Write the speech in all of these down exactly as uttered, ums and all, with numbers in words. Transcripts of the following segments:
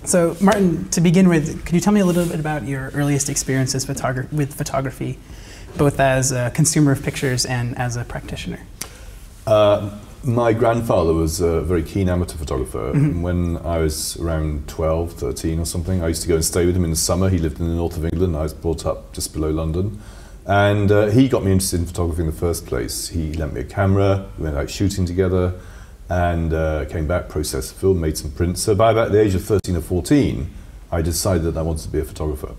So, Martin, to begin with, could you tell me a little bit about your earliest experiences photogra- with photography, both as a consumer of pictures and as a practitioner? Uh, my grandfather was a very keen amateur photographer. Mm-hmm. When I was around twelve, thirteen or something, I used to go and stay with him in the summer. He lived in the north of England. I was brought up just below London. And uh, he got me interested in photography in the first place. He lent me a camera, we went out shooting together, and uh, came back, processed the film, made some prints. So by about the age of thirteen or fourteen, I decided that I wanted to be a photographer.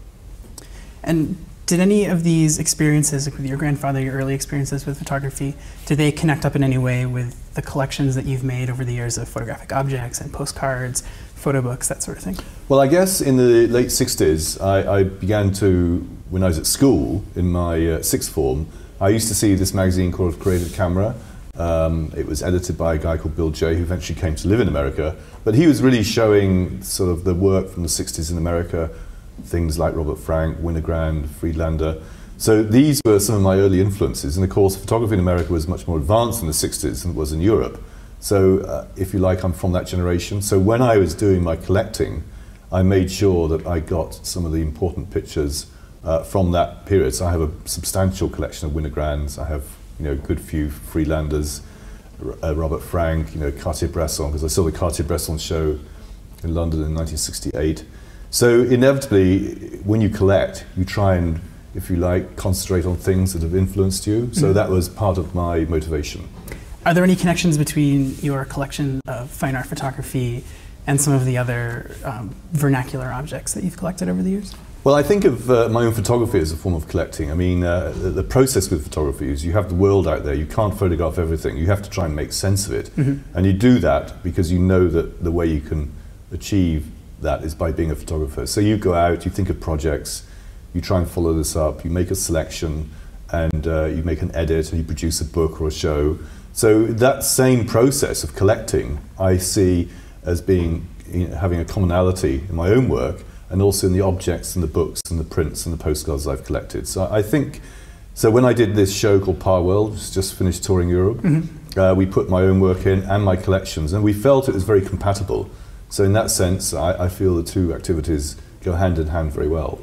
And did any of these experiences, like with your grandfather, your early experiences with photography, did they connect up in any way with the collections that you've made over the years of photographic objects and postcards, photo books, that sort of thing? Well, I guess in the late sixties, I, I began to, when I was at school, in my uh, sixth form, I used to see this magazine called Creative Camera. Um, it was edited by a guy called Bill Jay, who eventually came to live in America. But he was really showing sort of the work from the sixties in America, things like Robert Frank, Winogrand, Friedlander. So these were some of my early influences. And of course, photography in America was much more advanced in the sixties than it was in Europe. So uh, if you like, I'm from that generation. So when I was doing my collecting, I made sure that I got some of the important pictures uh, from that period. So I have a substantial collection of Winogrands. I have, you know, a good few Friedlanders, uh, Robert Frank, you know, Cartier-Bresson, because I saw the Cartier-Bresson show in London in nineteen sixty-eight. So inevitably, when you collect, you try and, if you like, concentrate on things that have influenced you. So mm-hmm. that was part of my motivation. Are there any connections between your collection of fine art photography and some of the other um, vernacular objects that you've collected over the years? Well, I think of uh, my own photography as a form of collecting. I mean, uh, the, the process with photography is you have the world out there. You can't photograph everything. You have to try and make sense of it. Mm-hmm. And you do that because you know that the way you can achieve that is by being a photographer. So you go out, you think of projects, you try and follow this up, you make a selection, and uh, you make an edit, and you produce a book or a show. So that same process of collecting, I see as being, you know, having a commonality in my own work, and also in the objects and the books and the prints and the postcards I've collected. So I think, so when I did this show called Power World, which just finished touring Europe, mm-hmm. uh, we put my own work in and my collections, and we felt it was very compatible. So in that sense, I, I feel the two activities go hand in hand very well.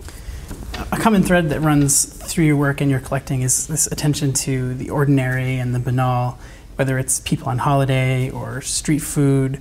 A common thread that runs through your work and your collecting is this attention to the ordinary and the banal, whether it's people on holiday or street food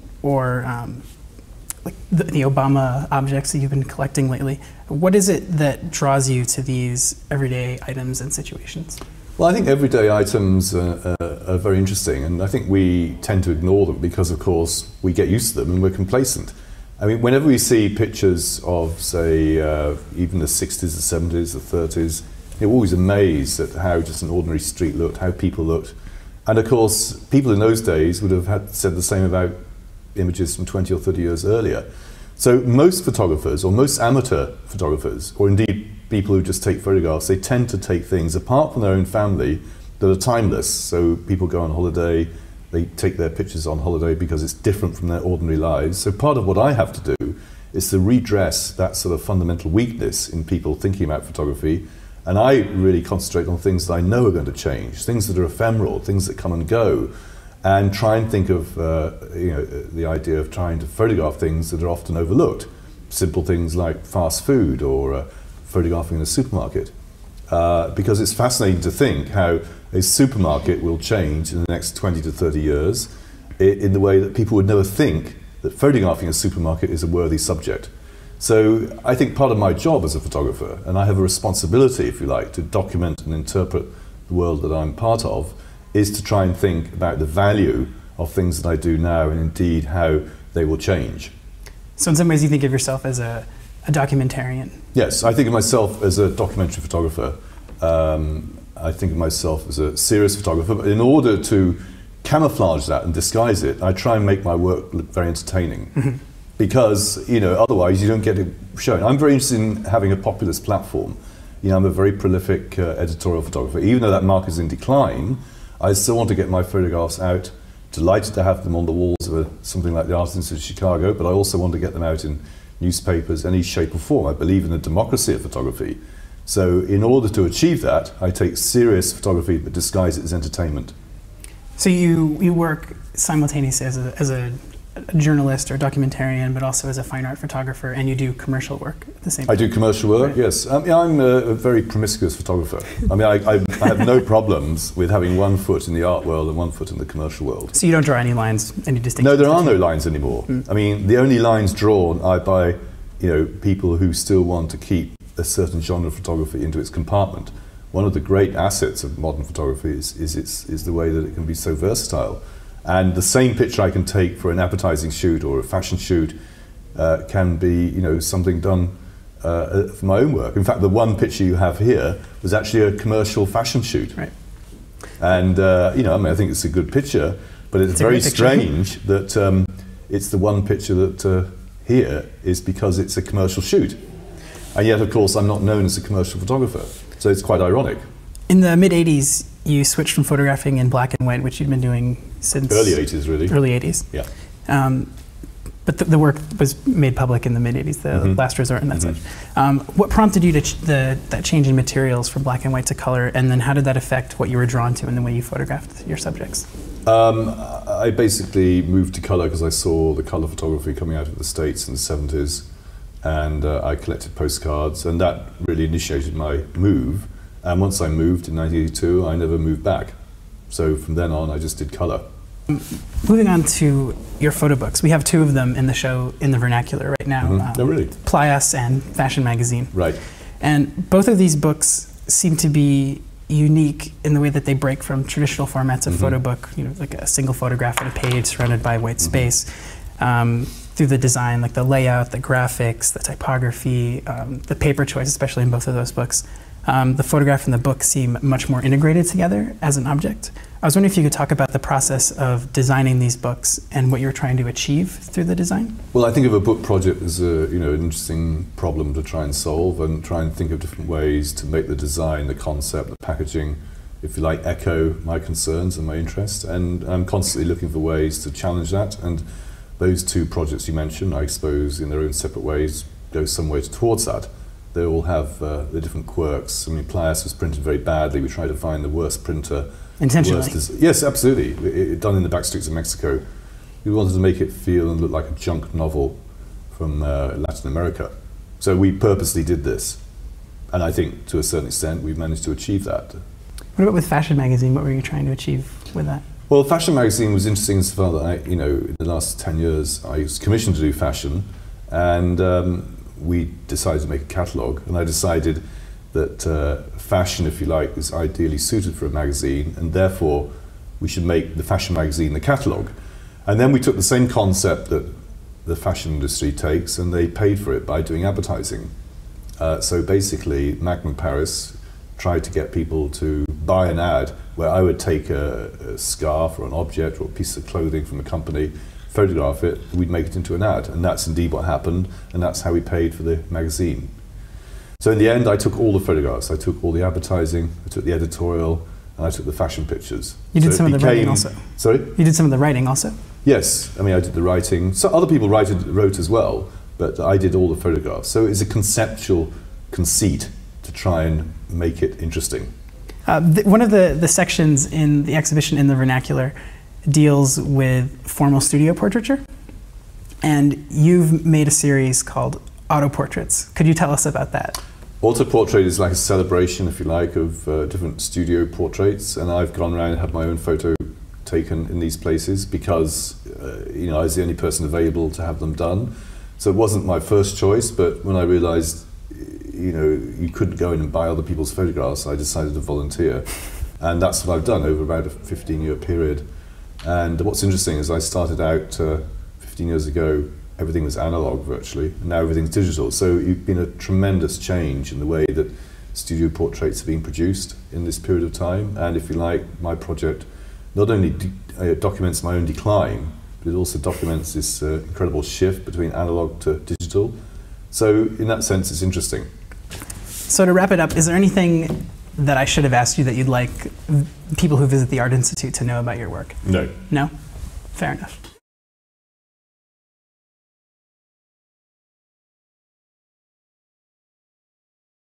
or um, like the, the Obama objects that you've been collecting lately. What is it that draws you to these everyday items and situations? Well, I think everyday items are, are, are very interesting, and I think we tend to ignore them because, of course, we get used to them and we're complacent. I mean, whenever we see pictures of, say, uh, even the sixties, the seventies, the thirties, you're always amazed at how just an ordinary street looked, how people looked. And of course, people in those days would have had said the same about images from twenty or thirty years earlier. So most photographers, or most amateur photographers, or indeed people who just take photographs, they tend to take things apart from their own family that are timeless. So people go on holiday, they take their pictures on holiday because it's different from their ordinary lives. So part of what I have to do is to redress that sort of fundamental weakness in people thinking about photography. And I really concentrate on things that I know are going to change, things that are ephemeral, things that come and go, and try and think of uh, you know, the idea of trying to photograph things that are often overlooked. Simple things like fast food or uh, photographing in a supermarket. Uh, because it's fascinating to think how a supermarket will change in the next twenty to thirty years in, in the way that people would never think that photographing a supermarket is a worthy subject. So I think part of my job as a photographer, and I have a responsibility, if you like, to document and interpret the world that I'm part of, is to try and think about the value of things that I do now and indeed how they will change. So in some ways you think of yourself as a, a documentarian? Yes, I think of myself as a documentary photographer. Um, I think of myself as a serious photographer, but in order to camouflage that and disguise it, I try and make my work look very entertaining. Mm-hmm. Because, you know, otherwise you don't get it shown. I'm very interested in having a populist platform. You know, I'm a very prolific uh, editorial photographer. Even though that market is in decline, I still want to get my photographs out. Delighted to have them on the walls of a, something like the Art Institute of Chicago, but I also want to get them out in newspapers, any shape or form. I believe in the democracy of photography. So in order to achieve that, I take serious photography but disguise it as entertainment. So you, you work simultaneously as a, as a a journalist or documentarian, but also as a fine art photographer, and you do commercial work at the same time. I do commercial work, right. yes. Um, yeah, I'm a, a very promiscuous photographer. I mean, I, I, I have no problems with having one foot in the art world and one foot in the commercial world. So you don't draw any lines, any distinctions? No, there are no lines anymore. Mm. I mean, the only lines drawn are by, you know, people who still want to keep a certain genre of photography into its compartment. One of the great assets of modern photography is, is, its, is the way that it can be so versatile. And the same picture I can take for an advertising shoot or a fashion shoot uh, can be, you know, something done uh, for my own work. In fact, the one picture you have here was actually a commercial fashion shoot. Right. And, uh, you know, I mean, I think it's a good picture, but it's, it's very strange that um, it's the one picture that uh, here is because it's a commercial shoot. And yet, of course, I'm not known as a commercial photographer. So it's quite ironic. In the mid eighties, you switched from photographing in black and white, which you'd been doing since... Early eighties, really. Early eighties. Yeah. Um, but the, the work was made public in the mid eighties, the mm-hmm. Last Resort and that mm-hmm. such. Um, what prompted you to ch the, that change in materials from black and white to color, and then how did that affect what you were drawn to in the way you photographed your subjects? Um, I basically moved to color because I saw the color photography coming out of the States in the seventies, and uh, I collected postcards, and that really initiated my move. And once I moved in nineteen eighty-two, I never moved back. So from then on, I just did color. Moving on to your photo books, we have two of them in the show in the vernacular right now. Mm-hmm. um, Oh, really? Playas and Fashion Magazine. Right. And both of these books seem to be unique in the way that they break from traditional formats of mm-hmm. photo book, you know, like a single photograph at a page surrounded by white mm-hmm. space. Um, through the design, like the layout, the graphics, the typography, um, the paper choice, especially in both of those books. Um, the photograph and the book seem much more integrated together as an object. I was wondering if you could talk about the process of designing these books and what you were trying to achieve through the design. Well, I think of a book project as a, you know, an interesting problem to try and solve, and try and think of different ways to make the design, the concept, the packaging, if you like, echo my concerns and my interest. And I'm constantly looking for ways to challenge that. And those two projects you mentioned, I suppose, in their own separate ways, go some way towards that. They all have uh, the different quirks. I mean, Playas was printed very badly. We tried to find the worst printer. Intentionally? Worst yes, absolutely. It, it, done in the back streets of Mexico. We wanted to make it feel and look like a junk novel from uh, Latin America. So we purposely did this. And I think, to a certain extent, we've managed to achieve that. What about with Fashion Magazine? What were you trying to achieve with that? Well, Fashion Magazine was interesting as far that I, you know, in the last ten years, I was commissioned to do fashion, and um, we decided to make a catalogue, and I decided that uh, fashion, if you like, is ideally suited for a magazine, and therefore we should make the fashion magazine the catalogue. And then we took the same concept that the fashion industry takes, and they paid for it by doing advertising. Uh, so basically, Magnum Paris tried to get people to buy an ad where I would take a, a scarf or an object or a piece of clothing from a company, photograph it, we'd make it into an ad. And that's indeed what happened, and that's how we paid for the magazine. So in the end, I took all the photographs. I took all the advertising, I took the editorial, and I took the fashion pictures. You did so some of the became, writing also? Sorry? You did some of the writing also? Yes, I mean, I did the writing. So other people write, wrote as well, but I did all the photographs. So it's a conceptual conceit to try and make it interesting. Uh, th one of the, the sections in the exhibition in the vernacular deals with formal studio portraiture, and you've made a series called Auto Portraits. Could you tell us about that? Auto Portrait is like a celebration, if you like, of uh, different studio portraits, and I've gone around and had my own photo taken in these places because uh, you know, I was the only person available to have them done. So it wasn't my first choice, but when I realized you know, you couldn't go in and buy other people's photographs, I decided to volunteer. And that's what I've done over about a fifteen year period. And what's interesting is I started out uh, fifteen years ago, everything was analog virtually, and now everything's digital. So you've been a tremendous change in the way that studio portraits are being produced in this period of time. And if you like, my project not only de uh, documents my own decline, but it also documents this uh, incredible shift between analog to digital. So in that sense, it's interesting. So to wrap it up, is there anything that I should have asked you that you'd like people who visit the Art Institute to know about your work? No. No? Fair enough.